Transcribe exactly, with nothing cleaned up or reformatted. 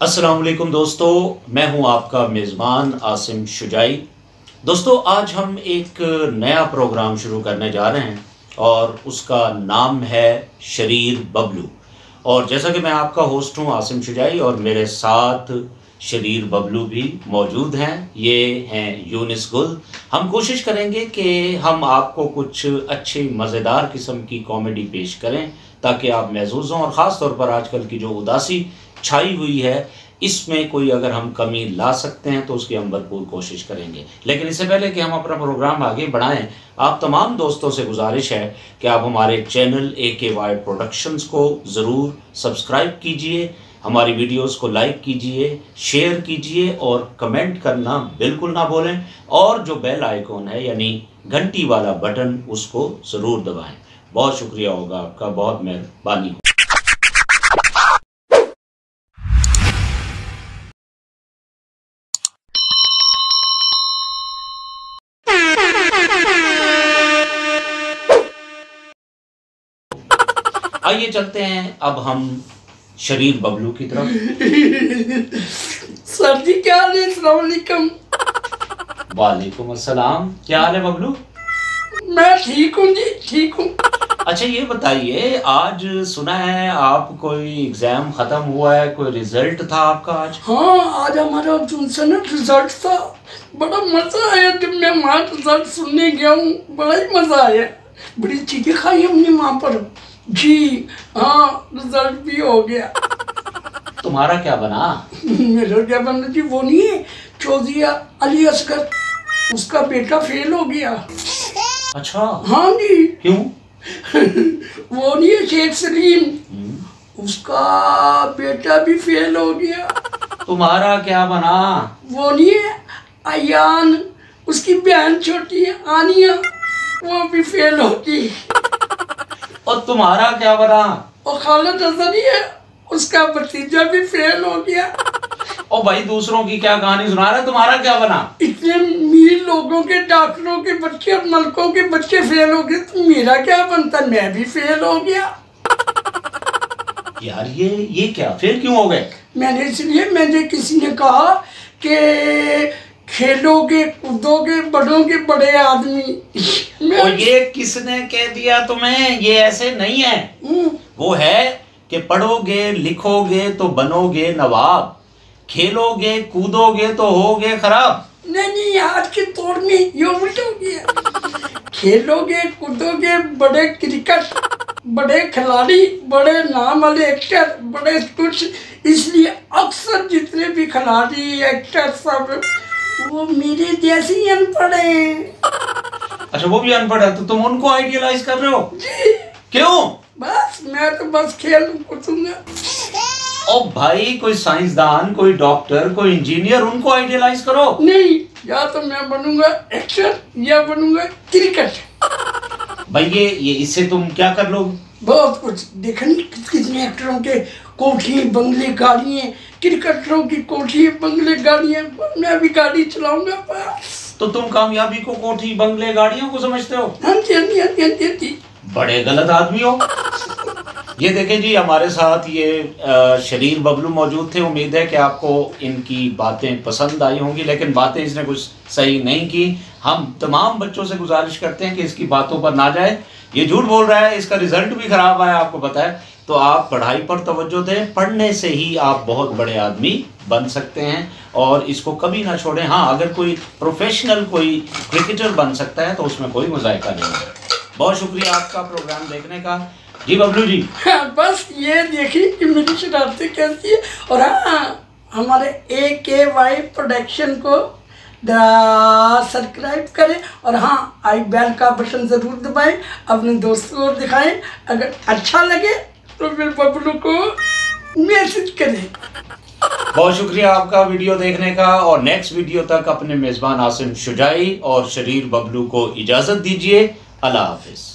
अस्सलाम वालेकुम दोस्तों, मैं हूं आपका मेज़बान आसिम शुजाई। दोस्तों, आज हम एक नया प्रोग्राम शुरू करने जा रहे हैं और उसका नाम है शरीर बबलू। और जैसा कि मैं आपका होस्ट हूं आसिम शुजाई और मेरे साथ शरीर बबलू भी मौजूद हैं। ये हैं यूनिस गुल। हम कोशिश करेंगे कि हम आपको कुछ अच्छी मज़ेदार किस्म की कॉमेडी पेश करें ताकि आप महसूस हों, और ख़ास तौर पर आजकल की जो उदासी छाई हुई है इसमें कोई अगर हम कमी ला सकते हैं तो उसकी हम भरपूर कोशिश करेंगे। लेकिन इससे पहले कि हम अपना प्रोग्राम आगे बढ़ाएं, आप तमाम दोस्तों से गुजारिश है कि आप हमारे चैनल ए के वाई प्रोडक्शंस को ज़रूर सब्सक्राइब कीजिए, हमारी वीडियोस को लाइक कीजिए, शेयर कीजिए और कमेंट करना बिल्कुल ना भूलें। और जो बेल आइकॉन है यानी घंटी वाला बटन, उसको ज़रूर दबाएं। बहुत शुक्रिया होगा आपका, बहुत मेहरबानी। आइए चलते हैं अब हम शरीर बबलू की तरफ। सर जी क्या हाल है? अस्सलाम वालेकुम। वालेकुम अस्सलाम। क्या हाल है बबलू? मैं ठीक हूँ जी, ठीक हूँ। अच्छा ये बताइए, आज सुना है आप कोई एग्जाम खत्म हुआ है, कोई रिजल्ट था आपका आज? हाँ, आज हमारा जूनसन रिजल्ट था। बड़ा मजा आया जब मैं वहाँ रिजल्ट सुनने गया हूँ। बड़ा ही मजा आया। बड़ी चीजें खाई हमने वहाँ पर जी। हाँ, रिजल्ट भी हो गया। तुम्हारा क्या बना? मेरा क्या बना जी? वो नहीं है चौधरी अली असगर, उसका बेटा फेल हो गया। अच्छा हाँ जी। क्यों? वो नहीं है शेख सलीम, उसका बेटा भी फेल हो गया। तुम्हारा क्या बना? वो नहीं है अयान, उसकी बहन छोटी है आनिया, वो भी फेल होगी। और तुम्हारा क्या बना? और खालिद अजहरी है, उसका भतीजा भी फेल हो गया। और भाई दूसरों की क्या कहानी सुना रहे, तुम्हारा क्या बना? इतने मीर लोगों के, डॉक्टरों के बच्चे और मलकों के बच्चे फेल हो गए, तो मेरा क्या बनता? मैं भी फेल हो गया। यार ये ये क्या फेल क्यों हो गए? मैंने इसलिए, मैंने किसी ने कहा कि खेलोगे कूदोगे बढ़ोगे बड़े आदमी। और ये किसने कह दिया तुम्हें? ये ऐसे नहीं है। वो है कि पढ़ोगे लिखोगे तो बनोगे नवाब, खेलोगे कूदोगे तो होगे खराब। नहीं नहीं, आज के दौर में ये उल्टा हो गया। खेलोगे कूदोगे बड़े क्रिकेट, बड़े खिलाड़ी, बड़े नाम वाले एक्टर, बड़े कुछ। इसलिए अक्सर जितने भी खिलाड़ी एक्टर सब वो मेरे जैसे ही अनपढ़ हैं। अच्छा वो भी अनपढ़ है तो तुम उनको आइडियलाइज कर रहे हो? जी। क्यों? बस मैं तो बस खेल कूदूंगा। ओ भाई, कोई साइंसदान, कोई डॉक्टर, कोई इंजीनियर, उनको आइडियलाइज करो। नहीं, या तो मैं बनूंगा एक्टर या बनूंगा क्रिकेट। भाई ये ये इससे तुम क्या कर लोगे? बहुत कुछ देखनी, कितने एक्टरों के कोठी बंगले गाड़ियां, क्रिकेटरों की कोठी बंगले गाड़ियां। मैं भी गाड़ी चलाऊंगा बस। तो तुम कामयाबी को कोठी बंगले गाड़ियों को समझते हो? हाँ जी, हाँ जी, हाँ जी, हाँ जी, हाँ जी। बड़े गलत आदमी हो। ये देखें जी, हमारे साथ ये शरीर बबलू मौजूद थे। उम्मीद है कि आपको इनकी बातें पसंद आई होंगी, लेकिन बातें इसने कुछ सही नहीं की। हम तमाम बच्चों से गुजारिश करते हैं कि इसकी बातों पर ना जाए। ये झूठ बोल रहा है, इसका रिजल्ट भी खराब आया आपको पता है। तो आप पढ़ाई पर तवज्जो दें, पढ़ने से ही आप बहुत बड़े आदमी बन सकते हैं और इसको कभी ना छोड़ें। हाँ, अगर कोई प्रोफेशनल कोई क्रिकेटर बन सकता है तो उसमें कोई मुज़ायका नहीं है। बहुत शुक्रिया आपका प्रोग्राम देखने का। जी बबलू जी। हाँ, बस ये देखिए कि मेरी शरारतें कैसी है। और हाँ, हमारे ए के वाई प्रोडक्शन को सब्सक्राइब करें और हाँ, आई बेल का बटन ज़रूर दबाएं, अपने दोस्तों को दिखाएं। अगर अच्छा लगे तो फिर बबलू को मैसेज करें। बहुत शुक्रिया आपका वीडियो देखने का, और नेक्स्ट वीडियो तक अपने मेज़बान आसिम शुजाई और शरीर बबलू को इजाज़त दीजिए। अल्लाह हाफिज़।